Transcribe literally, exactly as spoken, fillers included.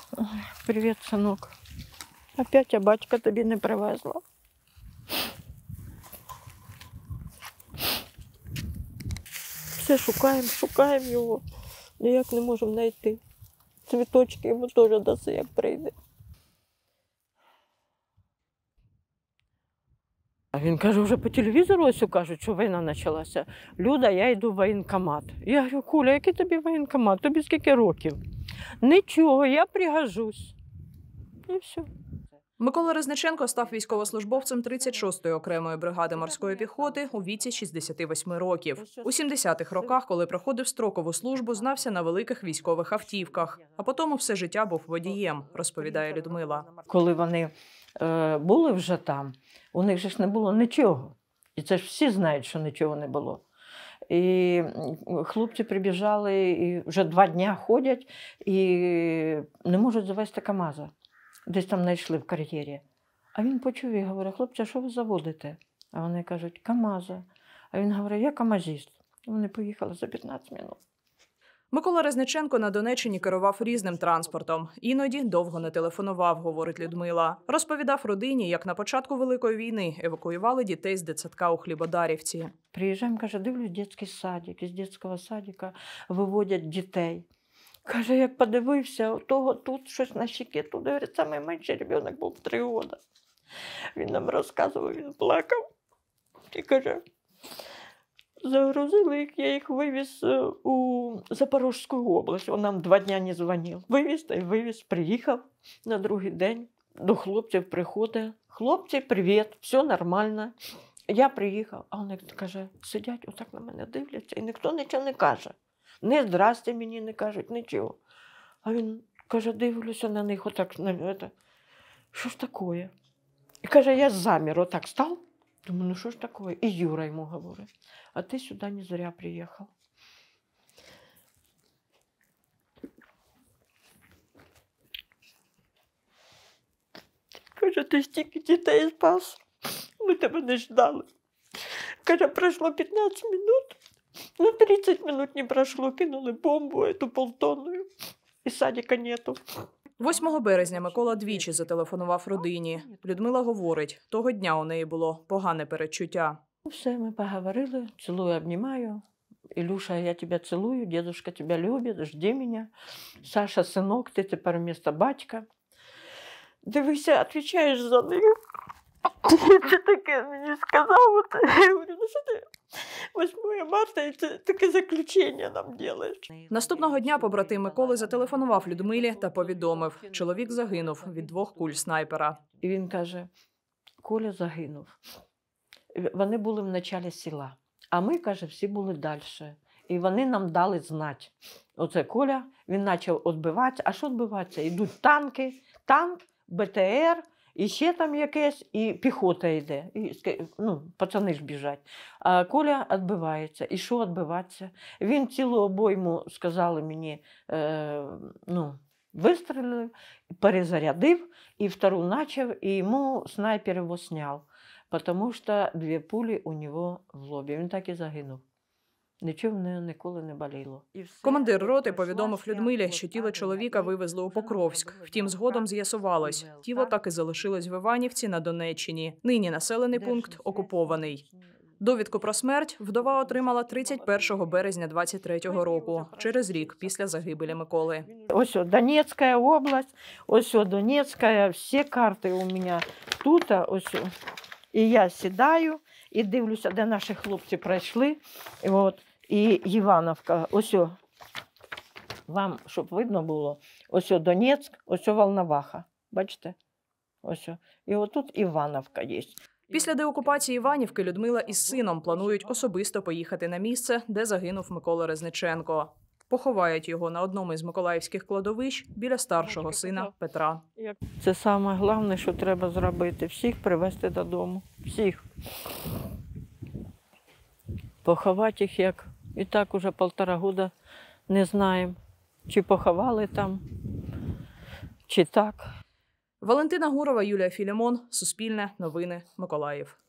Привіт, синок. Опять я батька тобі не привезла. Все шукаємо, шукаємо його, ніяк не можемо знайти. Цвіточки йому теж даси, як прийде. А він каже, вже по телевізору ось кажуть, що війна почалася. Люда, я йду в воєнкомат. Я говорю, Коля, який тобі воєнкомат? Тобі скільки років? Нічого, я пригожусь. І все. Микола Резниченко став військовослужбовцем тридцять шостої окремої бригади морської піхоти у віці шістдесяти восьми років. У сімдесятих роках, коли проходив строкову службу, знався на великих військових автівках, а потім все життя був водієм, розповідає Людмила. Коли вони е, були вже там, у них же ж не було нічого. І це ж всі знають, що нічого не було. І хлопці прибіжали, і вже два дні ходять, і не можуть завести КАМАЗа. Десь там знайшли в кар'єрі. А він почув і говорить, хлопці, а що ви заводите? А вони кажуть, КАМАЗа. А він говорить, я камазіст. Вони поїхали за п'ятнадцять хвилин. Микола Резниченко на Донеччині керував різним транспортом. Іноді довго не телефонував, говорить Людмила. Розповідав родині, як на початку Великої війни евакуювали дітей з дитсадка у Хлібодарівці. Приїжджаємо, каже, дивлюсь, дитячий садик. Із дитячого садика виводять дітей. Каже, як подивився, у того тут щось на щеки, тут, говорить, найменший дитина був три роки. Він нам розказував, він плакав. І каже, загрузили їх, я їх вивіз у Запорізьку область. Он нам два дні не дзвонив. Вивіз та й вивіз, приїхав на другий день. До хлопців приходить. Хлопці, привіт, все нормально. Я приїхав, а вони, каже, сидять, отак на мене дивляться, і ніхто нічого не каже. Не здрасте мені не кажуть, нічого. А він каже, дивлюся на них, отак, що ж таке? І каже, я замір, отак став. Думаю, ну що ж таке? І Юра йому говорить, а ти сюди не зря приїхав. Каже, ти стільки дітей спас, ми тебе не ждали. Каже, пройшло п'ятнадцять минут. Ну, тридцать минут не прошло, кинули бомбу эту полтонную, і садика нету. восьмого березня Микола двічі зателефонував родині. Людмила говорить, того дня у неї було погане передчуття. Все, ми поговорили, цілую, обнімаю. Ілюша, я тебе цілую, дедушка тебе любить, жди мене. Саша, синок, ти тепер вместо батька. Дивися, відповідаєш за них. Ти таке мені сказав, я говорю, ну що ти? восьмого марта, і це таке заключення нам робиш. Наступного дня побратим Миколи зателефонував Людмилі та повідомив, чоловік загинув від двох куль снайпера. І він каже, Коля загинув. Вони були в началі села, а ми, каже, всі були далі. І вони нам дали знати. Оце Коля, він почав відбиватися. А що відбиватися? Йдуть танки, танк, БТР, і ще там якесь, і піхота йде. І, ну, пацани ж біжать. А Коля відбивається. І що відбиватися? Він цілу обойму, сказали мені, е, ну, вистрілив, перезарядив, і втору почав, і йому снайпер його зняв. Тому що дві пулі у нього в лобі. Він так і загинув. Нічого в неї ніколи не боліло. Командир роти повідомив Людмилі, що тіло чоловіка вивезли у Покровськ. Втім, згодом з'ясувалось, тіло так і залишилось в Іванівці на Донеччині. Нині населений пункт окупований. Довідку про смерть вдова отримала тридцять першого березня двадцять третього року, через рік після загибелі Миколи. Ось Донецька область, ось Донецька, всі карти у мене тут, ось. І я сідаю і дивлюся, де наші хлопці пройшли. І, от, і Івановка, ось, вам, щоб видно було, ось Донецьк, ось Волноваха. Бачите? Ось. І отут Івановка є. Після деокупації Іванівки Людмила із сином планують особисто поїхати на місце, де загинув Микола Резниченко. Поховають його на одному із миколаївських кладовищ біля старшого сина Петра. Це саме головне, що треба зробити. Всіх привезти додому. Всіх. Поховати їх як. І так уже півтора року не знаємо, чи поховали там, чи так. Валентина Гурова, Юлія Філімон, Суспільне, Новини, Миколаїв.